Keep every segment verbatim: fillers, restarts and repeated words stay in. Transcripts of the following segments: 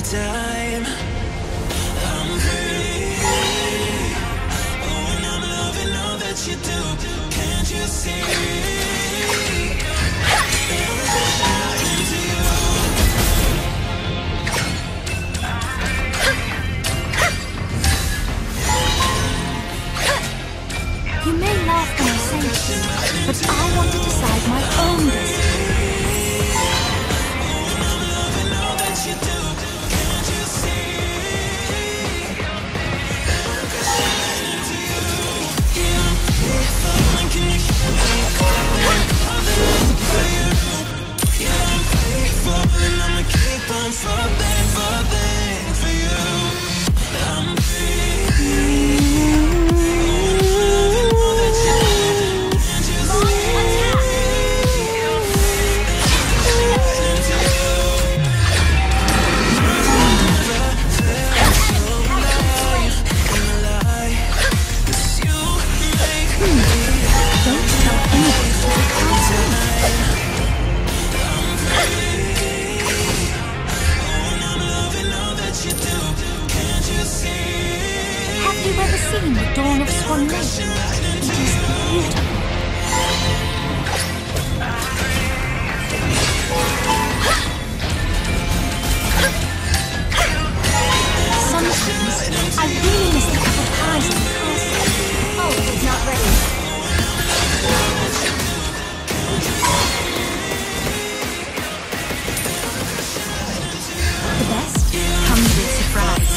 time. I'm free. Oh, and I'm loving all that you do. Can't you see? You may laugh when I say this, but I want to decide my own destiny. Seen the dawn of Swan Lake. It is beautiful. Sometimes I really miss the apple pies in the castle. Oh, it's not ready. The best comes with surprise.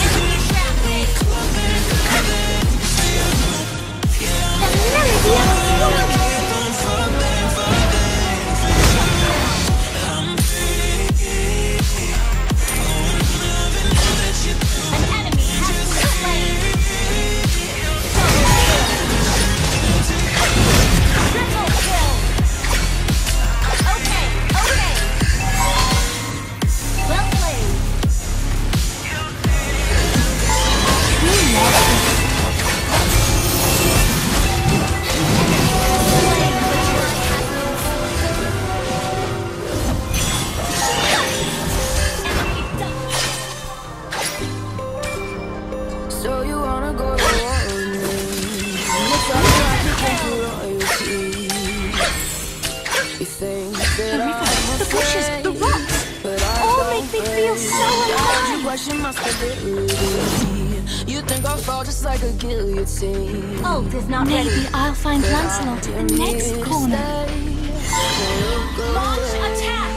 You think I'll fall just like a guillotine? Oh, there's not Maybe ready. I'll find Lancelot in the next corner. Launch attack!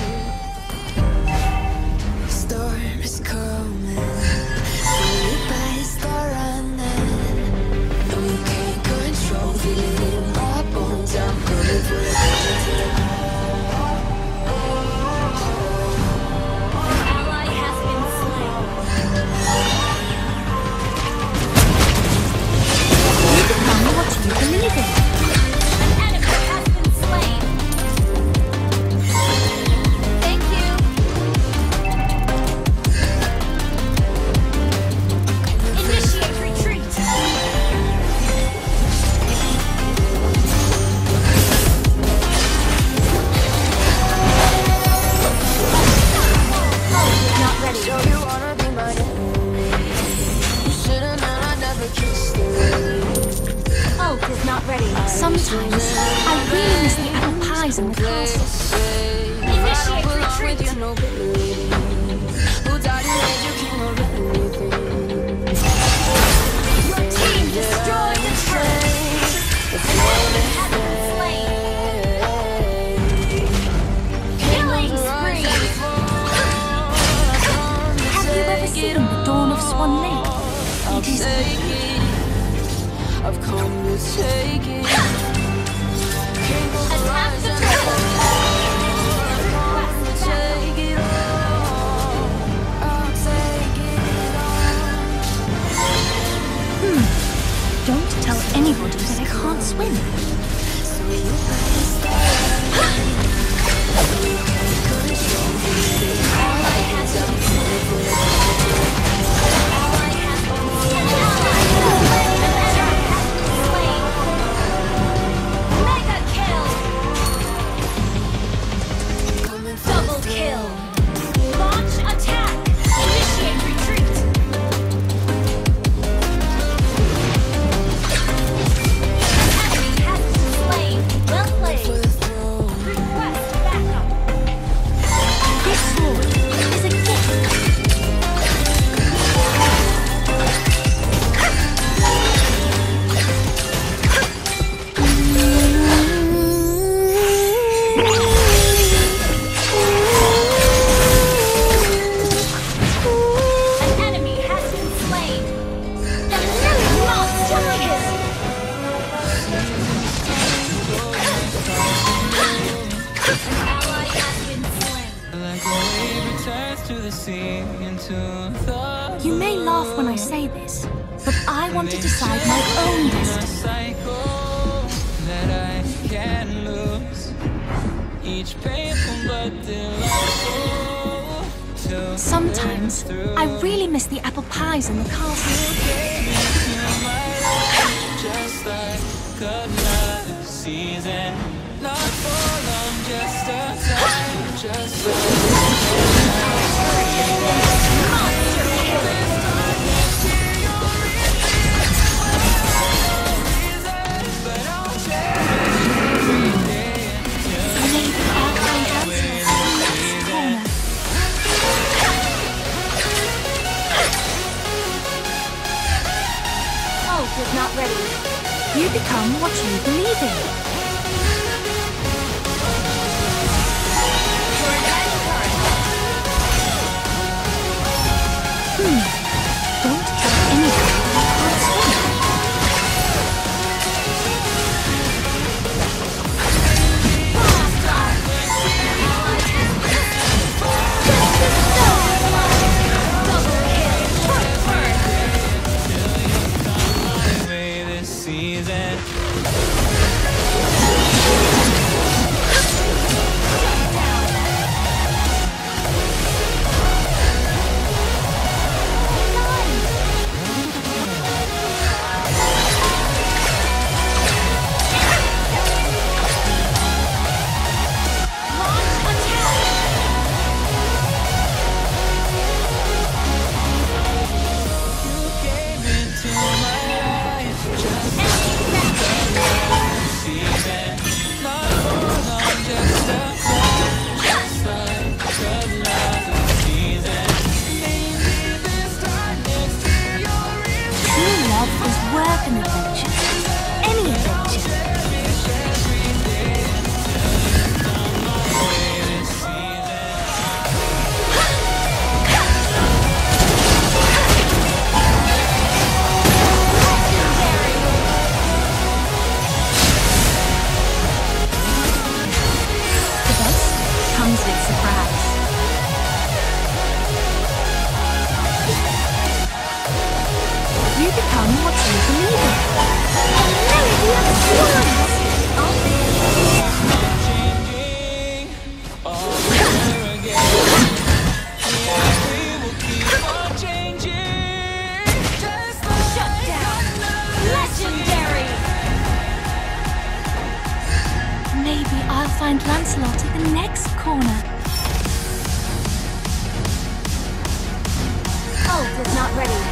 Storm is coming. Everybody start running. No, you can't control. Feel it in my bones. I'm coming for it. You believe it. An enemy has been slain. Thank you. Initiate retreat. Oh, not ready. So you wanna be my enemy? You should've known I never kissed her. Oh, is not ready. Sometimes I really miss the apple pies in the castle. Initiate retreat. Your team destroyed the train. An enemy has been slain. Killing spree. Have you ever seen the dawn of Swan Lake? It is beautiful. I've come to take it. Attack the turtle. I've come to take it all. I'll take it all. Hmm. Don't tell anybody that I can't swim. So you better stay. You can't control me. All I had to do was all I had to do Double kill! Launch attack! say this, but I want to decide my own destiny. Cycle that I can lose. Each painful but delightful to Sometimes I really miss the apple pies in the castle. just like another season. Not for long, just a time, just a Hulk is not ready. You become what you believe in. Hmm. Don't tell anybody that I can't swim. this season. Work and adventure. Any adventure. The best comes with surprise. You become what you believe in. Changing all over again. Yeah, we will keep on changing. Just like Shut down. Legendary. Maybe I'll find Lancelot at the next corner. Hulk is not ready.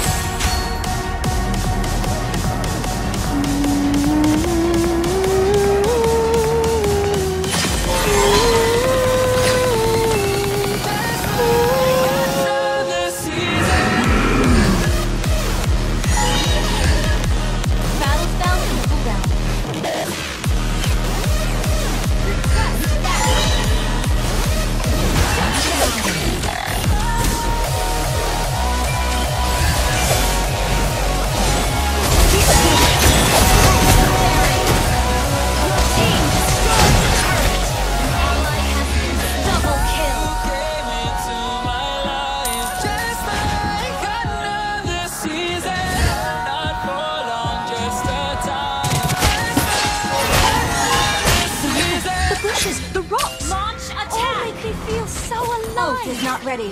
Hulk is not ready.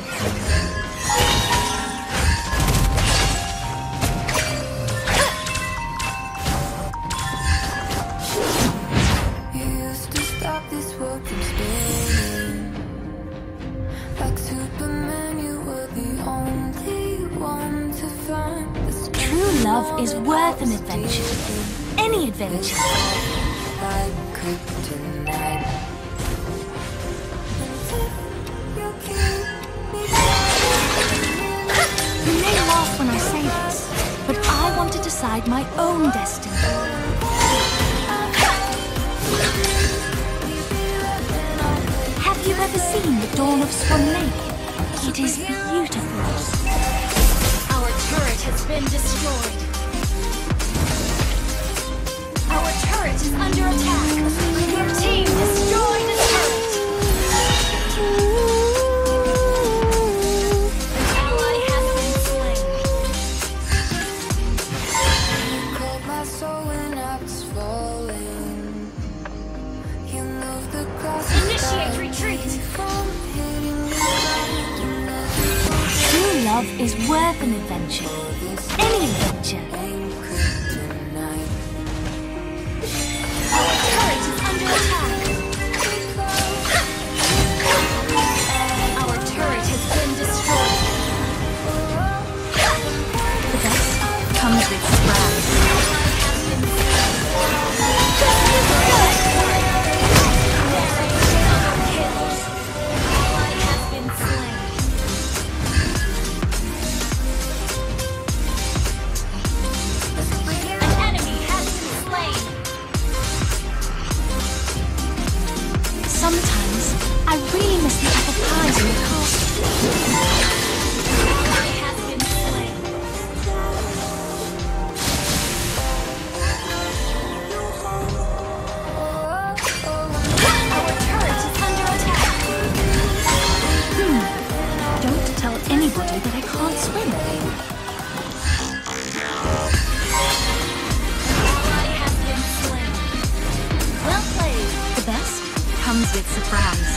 You used to stop this world from spinning. Like Superman, you were the only one to find the strength. True love is worth an adventure. Any adventure. Like kryptonite. You may laugh when I say this, but I want to decide my own destiny. Have you ever seen the dawn of Swan Lake? It is beautiful. Our turret has been destroyed. Our turret is under attack. Your team destroyed a turret. An ally has been slain. worth an adventure. Any adventure. Our turret is under attack. Our turret has been destroyed. The best comes with surprise. Sometimes I really miss the apple pies in the castle. Ally has been slain. Our turret is under attack. Hmm. Don't tell anybody that I can't swim. Ally has been slain. Well played. The best comes with surprise.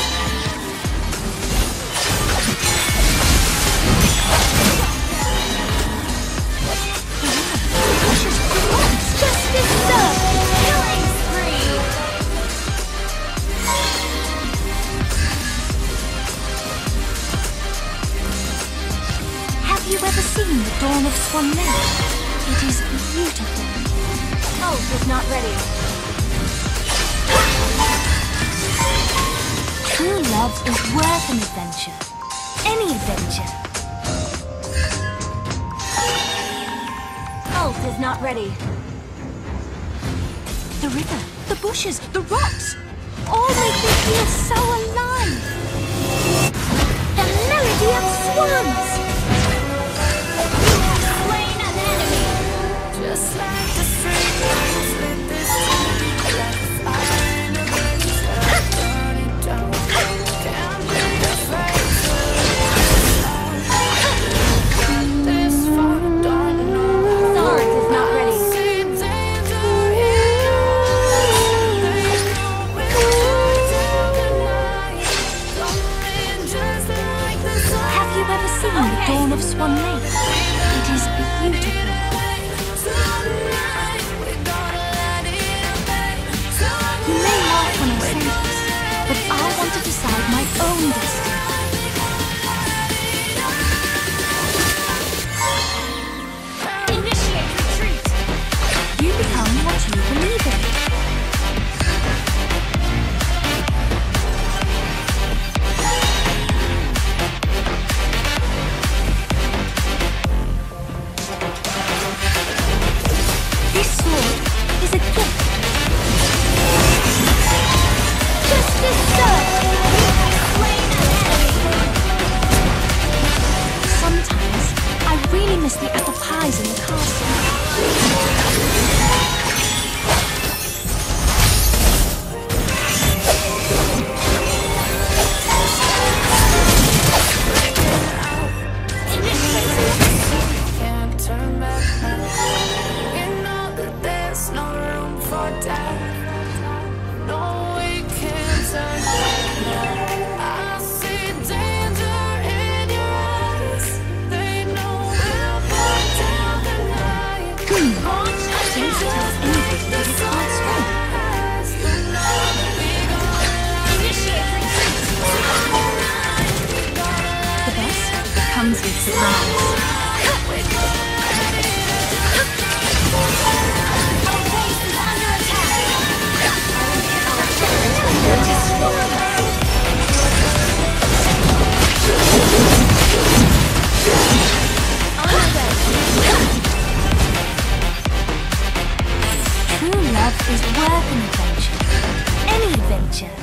Justice served! Killing spree! Have you ever seen the dawn of Swan Lake? It is beautiful. Ult is not ready. True love is worth an adventure. Any adventure. Ult is not ready. The river, the bushes, the rocks, all make me feel so alive. The melody of swans. You have slain an enemy. Just like the street lights lit this town, like a fire in a blaze, burn it down. Can't breathe a face this far, don't know how. Sword is not ready. See danger here. They know we'll burn down the night. Coming just like the sun. Have you ever seen the dawn of Swan Lake? It is beautiful. Tonight we gotta let it obey. You may laugh when I say this, but I want to decide my own destiny. Initiate retreat! You become what you believe in. This sword is a gift. Justice served! Slain an enemy! Sometimes I really miss the apple pies in the castle. Can't turn back now. You know that there's no room for doubt. No, we can't turn back now. I see danger in your eyes. They know we'll burn down the night. Hmm. Don't tell anybody that you can't swim. Initiate retreat! The best comes with surprise. Our base is under attack. Our turret has been destroyed. On our way. True love is worth an adventure. Any adventure.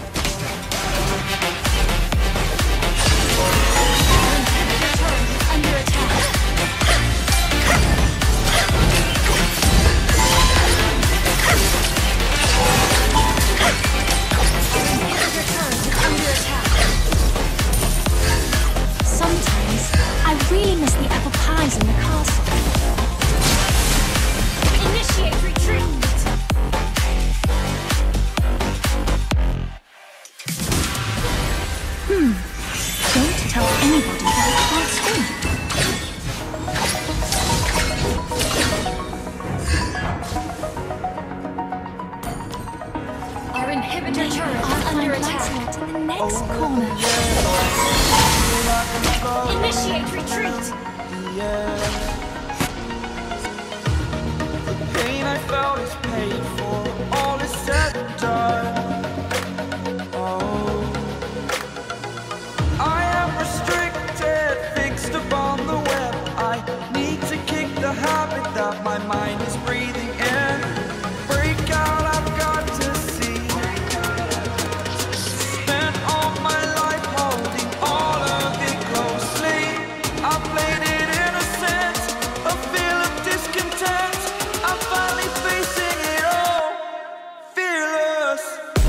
Our turret is under attack. Sometimes I really miss the apple pies in the castle. Initiate retreat! next corner. Initiate retreat. The pain I felt is paid for, all is said and done. Oh, I am restricted, fixed upon the web. I need to kick the habit that my mind is breathing in. Break out, I've got to see. Spent all my life holding all of it closely. I played it innocent, a feel of discontent. I'm finally facing it all, fearless.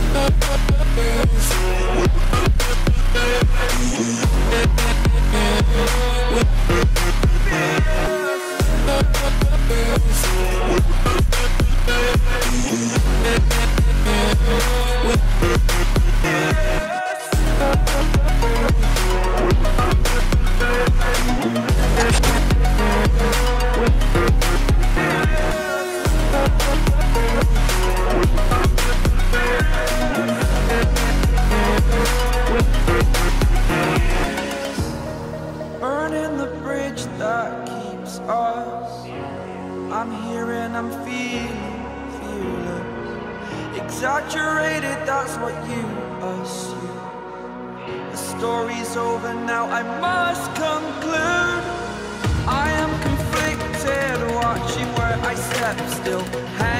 Burning the bridge that keeps us. I'm here and I'm feeling fearless. Exaggerated, that's what you assume. The story's over now, I must conclude. I am conflicted, watching where I step still. Hang